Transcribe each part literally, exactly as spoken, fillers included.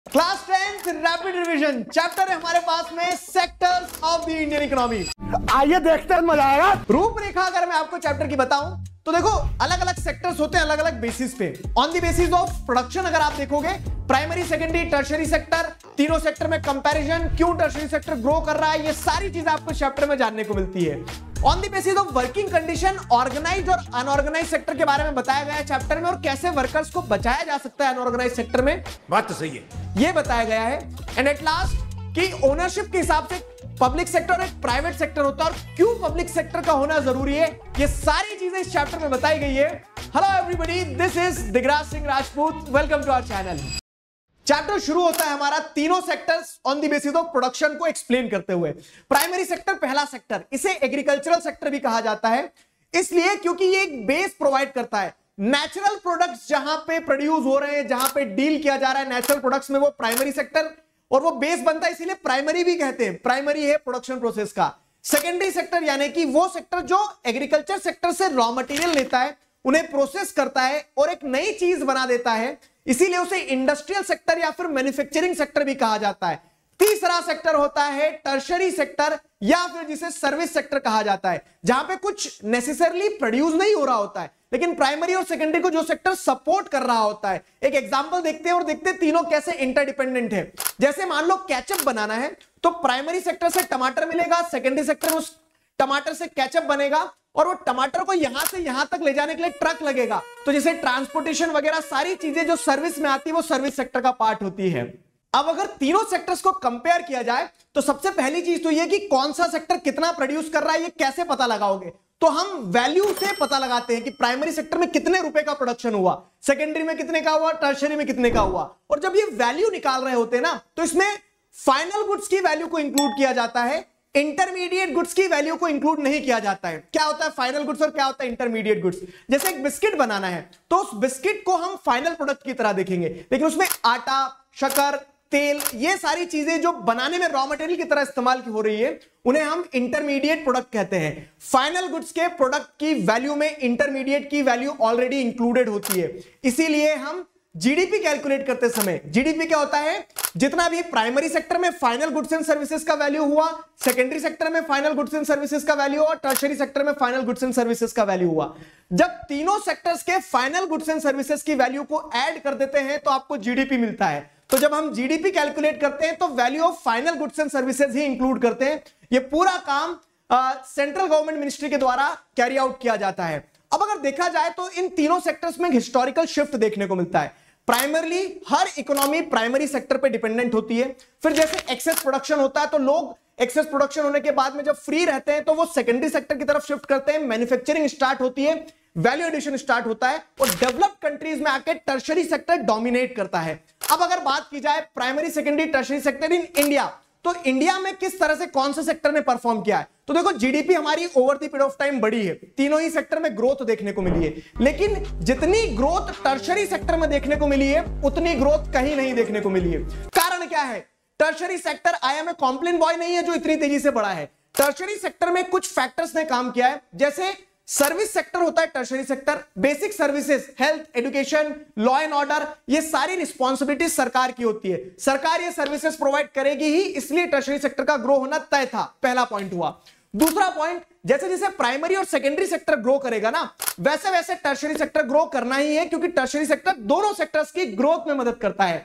Class tenth rapid revision chapter है हमारे पास में sectors of the Indian economy. आइए देखते हैं, मजा आएगा। रूपरेखा अगर मैं आपको चैप्टर की बताऊं तो देखो अलग अलग सेक्टर्स होते हैं अलग अलग बेसिस पे। On the basis of production अगर आप देखोगे प्राइमरी सेकेंडरी टर्शरी सेक्टर, तीनों सेक्टर में कंपैरिजन, क्यों टर्शरी सेक्टर ग्रो कर रहा है, ये सारी चीजें आपको चैप्टर में जानने को मिलती है। On the basis of working condition organized और अनऑर्गेनाइज्ड सेक्टर के बारे में बताया गया है चैप्टर में, और कैसे वर्कर्स को बचाया जा सकता है अनऑर्गेनाइज्ड सेक्टर में। बात तो सही है, ये बताया गया है। एंड एट लास्ट कि ओनरशिप के हिसाब से पब्लिक सेक्टर और एक प्राइवेट सेक्टर होता है और क्यों पब्लिक सेक्टर का होना जरूरी है, ये सारी चीजें इस चैप्टर में बताई गई है। Hello everybody, this is Digraj Singh Rajput, welcome to our channel. Chapter शुरू होता है हमारा तीनों sectors on the basis of production को एक्सप्लेन करते हुए। प्राइमरी सेक्टर पहला सेक्टर, इसे एग्रीकल्चरल सेक्टर भी कहा जाता है, इसलिए क्योंकि ये एक बेस प्रोवाइड करता है। नेचुरल प्रोडक्ट्स जहां पे प्रोड्यूस हो रहे हैं, जहां पे डील किया जा रहा है नेचुरल प्रोडक्ट्स में, वो प्राइमरी सेक्टर, और वो बेस बनता है इसीलिए प्राइमरी भी कहते हैं। प्राइमरी है प्रोडक्शन प्रोसेस का। सेकेंडरी सेक्टर यानी कि वो सेक्टर जो एग्रीकल्चर सेक्टर से रॉ मटेरियल लेता है, उन्हें प्रोसेस करता है और एक नई चीज बना देता है, इसीलिए उसे इंडस्ट्रियल सेक्टर या फिर मैन्युफैक्चरिंग सेक्टर भी कहा जाता है। तीसरा सेक्टर होता है टर्शरी सेक्टर या फिर जिसे सर्विस सेक्टर कहा जाता है, जहां पे कुछ नेसेसरली प्रोड्यूस नहीं हो रहा होता है लेकिन प्राइमरी और सेकेंडरी को जो सेक्टर सपोर्ट कर रहा होता है। एक एग्जांपल देखते हैं और देखते हैं तीनों कैसे इंटरडिपेंडेंट है। जैसे मान लो केचप बनाना है तो प्राइमरी सेक्टर से टमाटर मिलेगा, सेकेंडरी सेक्टर में उस टमाटर से केचप बनेगा और वो टमाटर को यहां से यहां तक ले जाने के लिए ट्रक लगेगा। तो जैसे ट्रांसपोर्टेशन वगैरह सारी चीजें जो सर्विस में आती है वो सर्विस सेक्टर का पार्ट होती है। अब अगर तीनों सेक्टर्स को कंपेयर किया जाए तो सबसे पहली चीज तो यह कि कौन सा सेक्टर कितना प्रोड्यूस कर रहा है, ये कैसे पता लगाओगे? तो हम वैल्यू से पता लगाते हैं कि प्राइमरी सेक्टर में कितने रुपए का प्रोडक्शन हुआ, सेकेंडरी में कितने का हुआ, टर्शरी में कितने का हुआ। और जब ये वैल्यू निकाल रहे होते हैं ना, तो इसमें फाइनल गुड्स की वैल्यू को इंक्लूड किया जाता है, इंटरमीडिएट गुड्स की वैल्यू को इंक्लूड नहीं किया जाता है। क्या होता है फाइनल गुड्स और क्या होता है इंटरमीडिएट गुड्स? जैसे एक बिस्किट बनाना है तो उस बिस्किट को हम फाइनल प्रोडक्ट की तरह देखेंगे, लेकिन उसमें आटा, शक्कर, तेल, ये सारी चीजें जो बनाने में रॉ मटेरियल की तरह इस्तेमाल हो रही है, उन्हें हम इंटरमीडिएट प्रोडक्ट कहते हैं। फाइनल गुड्स के प्रोडक्ट की वैल्यू में इंटरमीडिएट की वैल्यू ऑलरेडी इंक्लूडेड होती है। इसीलिए हम जीडीपी कैलकुलेट करते समय, जीडीपी क्या होता है? जितना भी प्राइमरी सेक्टर में फाइनल गुड्स एंड सर्विसेज का वैल्यू हुआ, सेकेंडरी सेक्टर में फाइनल गुड्स एंड सर्विसेज का वैल्यू हुआ, टर्शरी सेक्टर में फाइनल गुड्स एंड सर्विसेज का वैल्यू हुआ। जब तीनों सेक्टर्स के फाइनल गुड्स एंड सर्विसेज की वैल्यू को ऐड कर देते हैं तो आपको जीडीपी मिलता है। तो जब हम जीडीपी कैलकुलेट करते हैं तो value of final goods and services ही इंक्लूड करते हैं। ये पूरा काम सेंट्रल गवर्नमेंट मिनिस्ट्री के द्वारा कैरी आउट किया जाता है। अब अगर देखा जाए तो इन तीनों सेक्टर्स में हिस्टोरिकल शिफ्ट देखने को मिलता है। प्राइमरली हर इकोनॉमी प्राइमरी सेक्टर पे डिपेंडेंट होती है, फिर जैसे एक्सेस प्रोडक्शन होता है तो लोग एक्सेस प्रोडक्शन होने के बाद में जब फ्री रहते हैं तो वो सेकेंडरी सेक्टर की तरफ शिफ्ट करते हैं, मैन्युफैक्चरिंग स्टार्ट होती है, वैल्यू एडिशन स्टार्ट होता है और डेवलप्ड कंट्रीज में आके टर्शरी सेक्टर डोमिनेट करता है। अब अगर बात की जाए primary secondary tertiary sector in India, तो इंडिया में किस तरह से कौन से सेक्टर ने परफॉर्म किया है? तो देखो जीडीपी हमारी over the period of time बढ़ी है, तीनों ही सेक्टर में ग्रोथ देखने को मिली है, लेकिन जितनी ग्रोथ टर्शरी सेक्टर में देखने को मिली है उतनी ग्रोथ कहीं नहीं देखने को मिली है। कारण क्या है? Tertiary sector I am a Complan boy नहीं है जो इतनी तेजी से बढ़ा है। टर्शरी सेक्टर में कुछ फैक्टर्स ने काम किया है, जैसे सर्विस सेक्टर होता है tertiary sector, basic services, health, education, law and order, ये सारी रिस्पॉन्सिबिलिटी सरकार की होती है। सरकार ये सर्विसेज प्रोवाइड करेगी ही, इसलिए टर्शरी सेक्टर का ग्रो होना तय था। पहला पॉइंट हुआ। दूसरा पॉइंट, जैसे जैसे प्राइमरी और सेकेंडरी सेक्टर ग्रो करेगा ना, वैसे वैसे टर्शरी सेक्टर ग्रो करना ही है, क्योंकि टर्शरी सेक्टर दोनों सेक्टर्स की ग्रोथ में मदद करता है।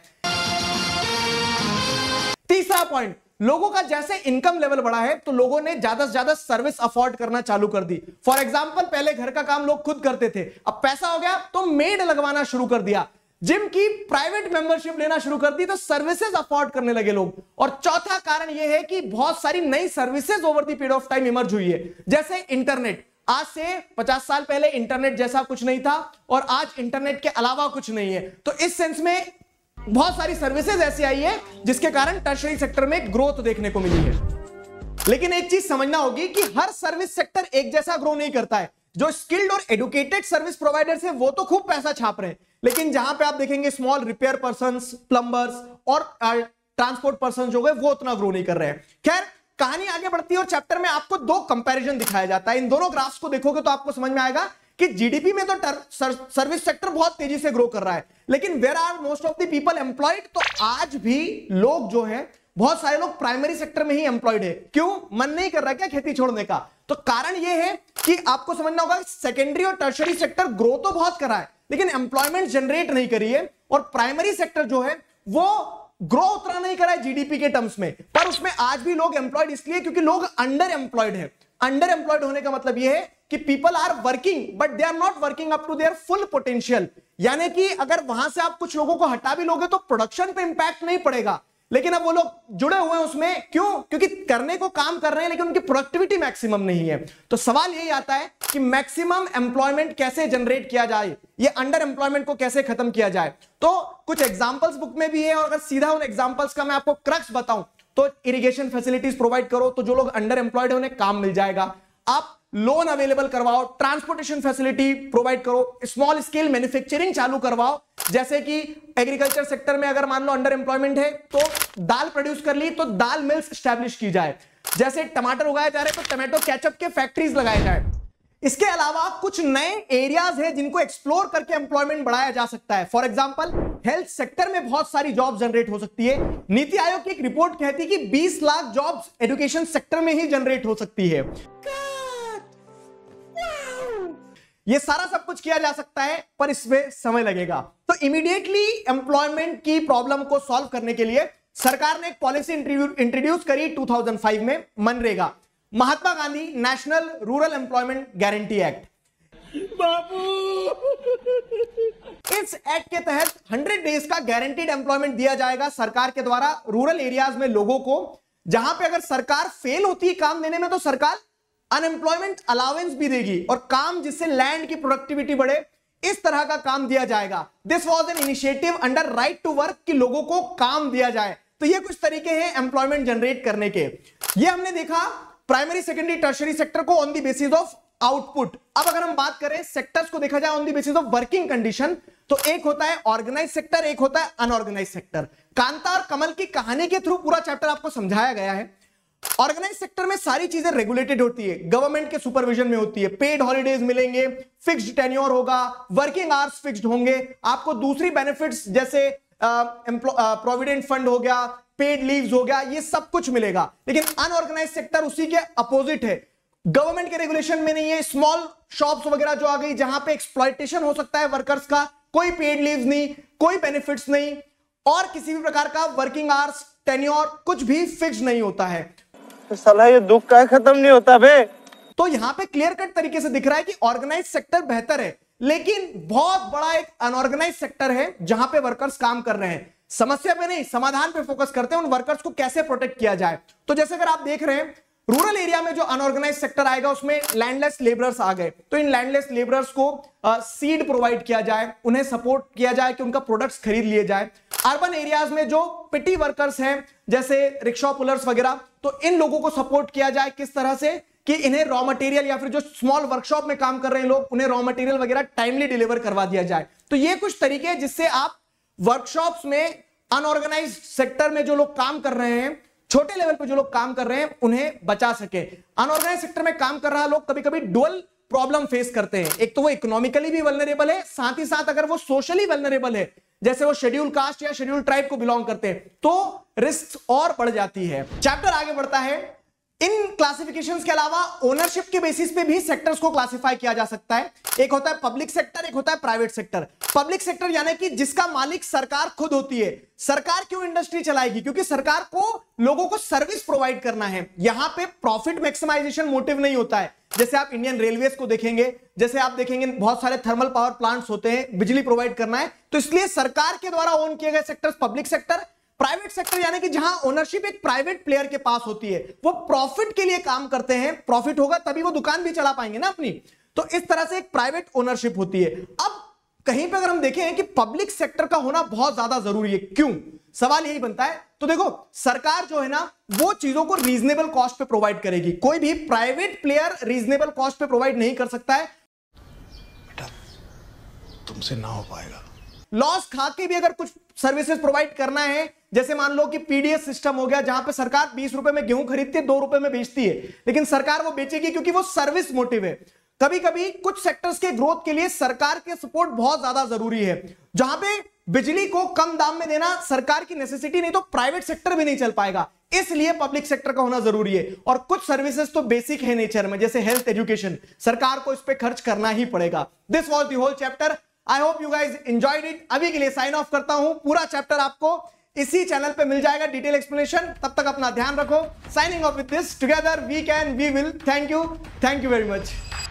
तीसरा पॉइंट, लोगों का जैसे इनकम लेवल बढ़ा है तो लोगों ने ज्यादा से ज्यादा सर्विस अफोर्ड करना चालू कर दी। फॉर एग्जांपल पहले घर का काम लोग खुद करते थे, अब पैसा हो गया तो मेड लगवाना शुरू कर दिया, जिम की प्राइवेट मेंबरशिप लेना शुरू कर दी, तो सर्विसेज अफोर्ड करने लगे लोग। और चौथा कारण यह है कि बहुत सारी नई services over the period of time emerge हुई है, जैसे इंटरनेट। आज से पचास साल पहले इंटरनेट जैसा कुछ नहीं था और आज इंटरनेट के अलावा कुछ नहीं है। तो इस सेंस में बहुत सारी सर्विसेज ऐसी आई है जिसके कारण टर्शरी सेक्टर में ग्रोथ देखने को मिली है। लेकिन एक चीज समझना होगी कि हर सर्विस सेक्टर एक जैसा ग्रो नहीं करता है। जो स्किल्ड और एडुकेटेड सर्विस प्रोवाइडर्स हैं वो तो खूब पैसा छाप रहे हैं, लेकिन जहां पे आप देखेंगे स्मॉल रिपेयर पर्संस, प्लम्बर्स और ट्रांसपोर्ट पर्सन जो है वो उतना ग्रो नहीं कर रहे हैं। खैर, कहानी आगे बढ़ती है और चैप्टर में आपको दो कंपैरिजन दिखाया जाता है। इन दोनों ग्राफ्स को देखोगे तो आपको समझ में आएगा कि जीडीपी में तो सर्विस सेक्टर बहुत तेजी से ग्रो कर रहा है, लेकिन where are most of the people employed? तो आज भी लोग जो है, बहुत सारे लोग प्राइमरी सेक्टर में ही एम्प्लॉयड है। क्यों? मन नहीं कर रहा क्या खेती छोड़ने का? तो कारण यह है कि आपको समझना होगा सेकेंडरी और टर्शरी सेक्टर ग्रो तो बहुत कर रहा है, लेकिन एम्प्लॉयमेंट जनरेट नहीं करी है, और प्राइमरी सेक्टर जो है वो ग्रो उतना नहीं करा है जीडीपी के टर्म्स में, पर उसमें आज भी लोग एम्प्लॉयड इसलिए क्योंकि लोग अंडर एम्प्लॉयड है। अंडर एम्प्लॉयड होने का मतलब यह है कि people are working but they are not working up to their full potential, यानी कि अगर वहां से आप कुछ लोगों को हटा भी लोगे तो प्रोडक्शन पे इंपैक्ट नहीं पड़ेगा, लेकिन अब वो लोग जुड़े हुए हैं उसमें। क्यों? क्योंकि करने को काम कर रहे हैं लेकिन उनकी प्रोडक्टिविटी मैक्सिमम नहीं है। तो सवाल यही आता है कि मैक्सिमम एम्प्लॉयमेंट कैसे जनरेट किया जाए, ये अंडर एम्प्लॉयमेंट को कैसे खत्म किया जाए। तो कुछ एग्जांपल्स बुक में भी है, और अगर सीधा उन एग्जांपल्स का मैं आपको क्रक्स बताऊं तो इरिगेशन फैसिलिटीज प्रोवाइड करो तो जो लोग अंडर एम्प्लॉयड है उन्हें काम मिल जाएगा। आप लोन अवेलेबल करवाओ, ट्रांसपोर्टेशन फैसिलिटी प्रोवाइड करो, स्मॉल स्केल मैन्युफैक्चरिंग चालू करवाओ, जैसे कि एग्रीकल्चर सेक्टर में अगर मान लो अंडर एम्प्लॉयमेंट है तो दाल प्रोड्यूस कर ली तो दाल मिल्स स्टैब्लिश की जाए, जैसे टमाटर उगाए जा रहे तो टमाटो केचप के फैक्ट्रीज लगाए जाए। इसके अलावा कुछ नए एरियाज है जिनको एक्सप्लोर करके एम्प्लॉयमेंट बढ़ाया जा सकता है। फॉर एग्जांपल हेल्थ सेक्टर में बहुत सारी जॉब जनरेट हो सकती है। नीति आयोग की एक रिपोर्ट कहती है कि बीस लाख जॉब्स एजुकेशन सेक्टर में ही जनरेट हो सकती है। ये सारा सब कुछ किया जा सकता है पर इसमें समय लगेगा। तो इमीडिएटली एम्प्लॉयमेंट की प्रॉब्लम को सॉल्व करने के लिए सरकार ने एक पॉलिसी इंट्रोड्यूस करी दो हज़ार पाँच में, मनरेगा, Mahatma Gandhi national rural employment guarantee act. बाबू, इस एक्ट के तहत सौ डेज का गारंटीड एम्प्लॉयमेंट दिया जाएगा सरकार के द्वारा रूरल एरियाज में लोगों को, जहां पे अगर सरकार फेल होती है काम देने में तो सरकार अनएम्प्लॉयमेंट अलाउंस भी देगी, और काम जिससे लैंड की प्रोडक्टिविटी बढ़े इस तरह का काम दिया जाएगा। This was an initiative under right to work कि लोगों को काम दिया जाए। तो ये कुछ तरीके हैं एम्प्लॉयमेंट जनरेट करने के। ये हमने देखा प्राइमरी सेकेंडरी टर्शरी सेक्टर को on the basis of output. अब अगर हम बात करें सेक्टर्स को देखा जाए on the basis of working condition, तो एक होता है ऑर्गेनाइज सेक्टर, एक होता है अनऑर्गेनाइज सेक्टर। कांता और कमल की कहानी के थ्रू पूरा चैप्टर आपको समझाया गया है। ऑर्गेनाइज सेक्टर में सारी चीजें रेगुलेटेड होती है, गवर्नमेंट के सुपरविजन में होती है, पेड हॉलीडेज मिलेंगे, फिक्स्ड टेन्योर होगा, वर्किंग आवर्स फिक्स्ड होंगे, आपको दूसरी बेनिफिट्स जैसे प्रोविडेंट फंड हो गया, पेड लीव्स हो गया, ये सब कुछ मिलेगा। लेकिन अनऑर्गेनाइज सेक्टर उसी के अपोजिट है, गवर्नमेंट के रेगुलेशन में नहीं है, स्मॉल शॉप्स वगैरह जो आ गई जहां पे एक्सप्लॉयटेशन हो सकता है वर्कर्स का, कोई पेड लीव्स नहीं, कोई बेनिफिट्स नहीं, और किसी भी प्रकार का वर्किंग आवर्स टेन्योर कुछ भी फिक्स नहीं होता है। तो साला ये दुख का खत्म नहीं होता बे। तो यहां पे क्लियर कट तरीके से दिख रहा है कि ऑर्गेनाइज सेक्टर बेहतर है, लेकिन बहुत बड़ा एक अनऑर्गेनाइज सेक्टर है जहां पे वर्कर्स काम कर रहे हैं। समस्या पे नहीं, समाधान पे फोकस करते हैं, उन वर्कर्स को कैसे प्रोटेक्ट किया जाए। तो जैसे अगर आप देख रहे हैं रूरल एरिया में जो अनऑर्गेनाइज सेक्टर आएगा उसमें लैंडलेस लेबरर्स आ गए, तो इन लैंडलेस लेबरर्स को सीड प्रोवाइड किया जाए, उन्हें सपोर्ट किया जाए कि उनका प्रोडक्ट्स खरीद लिए जाए। अर्बन एरियाज में जो पिटी वर्कर्स हैं जैसे रिक्शा पुलर्स वगैरह, तो इन लोगों को सपोर्ट किया जाए किस तरह से कि इन्हें रॉ मटेरियल या फिर जो स्मॉल वर्कशॉप में काम कर रहे हैं लोग उन्हें रॉ मटेरियल वगैरह टाइमली डिलीवर करवा दिया जाए। तो ये कुछ तरीके हैं जिससे आप वर्कशॉप्स में अनऑर्गेनाइज सेक्टर में जो लोग काम कर रहे हैं, छोटे लेवल पे जो लोग काम कर रहे हैं, उन्हें बचा सके। अनऑर्गेनाइज सेक्टर में काम कर रहा लोग कभी कभी डुअल प्रॉब्लम फेस करते हैं, एक तो वो इकोनॉमिकली भी वल्नरेबल है, साथ ही साथ अगर वो सोशली वल्नरेबल है, जैसे वो शेड्यूल कास्ट या शेड्यूल ट्राइब को बिलोंग करते हैं, तो रिस्क और बढ़ जाती है। चैप्टर आगे बढ़ता है। इन क्लासिफिकेशंस के अलावा ओनरशिप के बेसिस पे भी सेक्टर्स को क्लासिफाई किया जा सकता है। एक होता है पब्लिक सेक्टर, एक होता है प्राइवेट सेक्टर। पब्लिक सेक्टर यानी कि जिसका मालिक सरकार खुद होती है। सरकार क्यों इंडस्ट्री चलाएगी? क्योंकि सरकार को लोगों को सर्विस प्रोवाइड करना है। यहां पे प्रॉफिट मैक्सिमाइजेशन मोटिव नहीं होता है। जैसे आप इंडियन रेलवेज को देखेंगे, जैसे आप देखेंगे बहुत सारे थर्मल पावर प्लांट्स होते हैं, बिजली प्रोवाइड करना है, तो इसलिए सरकार के द्वारा ओन किए गए sectors public sector. Private sector यानी कि जहां ओनरशिप एक प्राइवेट प्लेयर के पास होती है, वो प्रॉफिट के लिए काम करते हैं, प्रॉफिट होगा तभी वो दुकान भी चला पाएंगे ना अपनी। तो इस तरह से एक प्राइवेट ओनरशिप होती है। अब कहीं पे अगर हम देखें कि पब्लिक सेक्टर का होना बहुत ज्यादा जरूरी है, क्यों? सवाल यही बनता है। तो देखो, सरकार जो है ना वो चीजों को रीजनेबल कॉस्ट पे प्रोवाइड करेगी, कोई भी प्राइवेट प्लेयर रीजनेबल कॉस्ट पे प्रोवाइड नहीं कर सकता है। बेटा तुमसे ना हो पाएगा। लॉस खा के भी अगर कुछ सर्विसेज प्रोवाइड करना है, जैसे मान लो कि पीडीएस सिस्टम हो गया जहां पे सरकार बीस रुपए में गेहूं खरीदती है, दो रुपए में बेचती है, लेकिन सरकार वो बेचेगी क्योंकि वो सर्विस मोटिव है। कभी कभी कुछ सेक्टर्स के ग्रोथ के लिए सरकार के सपोर्ट बहुत ज्यादा जरूरी है। जहां पे बिजली को कम दाम में देना सरकार की नेसेसिटी नहीं तो प्राइवेट सेक्टर भी नहीं चल पाएगा, इसलिए पब्लिक सेक्टर का होना जरूरी है। और कुछ सर्विसेज तो बेसिक है नेचर में, जैसे हेल्थ, एजुकेशन, सरकार को इस पे खर्च करना ही पड़ेगा। This was the whole chapter. I hope you guys enjoyed it. अभी के लिए साइन ऑफ करता हूं। पूरा चैप्टर आपको इसी चैनल पे मिल जाएगा, डिटेल एक्सप्लेनेशन। तब तक अपना ध्यान रखो। Signing off with this, together we can we will. Thank you, thank you very much.